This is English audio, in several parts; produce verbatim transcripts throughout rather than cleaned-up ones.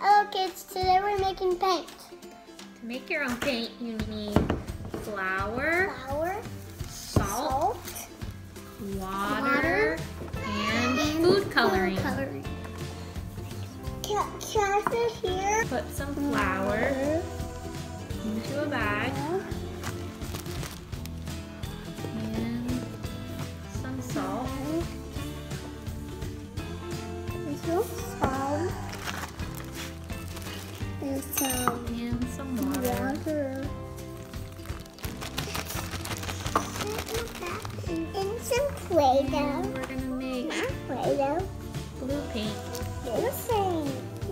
Hello kids, today we're making paint. To make your own paint, you need flour, Flour, salt, salt, water, water, and, and food coloring. Food coloring. Can, can I sit here? Put some flour into a bag and some salt. Some salt. And some And some water. water. And some Play-Doh. And we're gonna make Play-Doh. blue paint. This thing.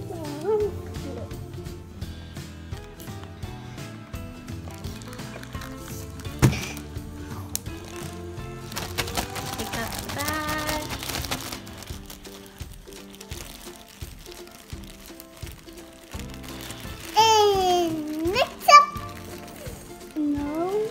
Pick up the bag. And mix up. No.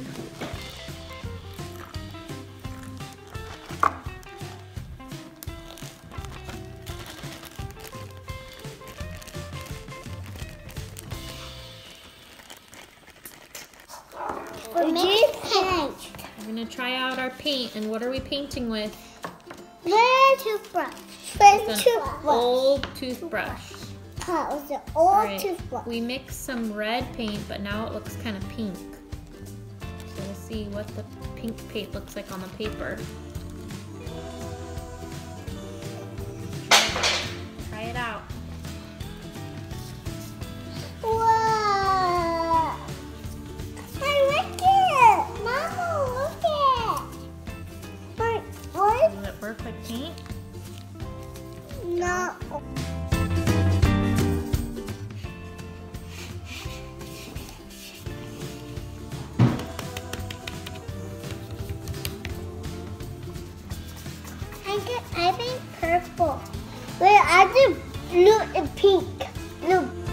We're making paint. We're gonna try out our paint, and what are we painting with? Red toothbrush. Red With an toothbrush. old toothbrush. That was the old Alright, toothbrush. we mixed some red paint, but now it looks kind of pink. So we'll see what the pink paint looks like on the paper. Try it out. Wow! Hey, look it! Mama, look it! But what? Does it work with paint? No. I get, I think purple. Wait, I do blue and pink. Blue.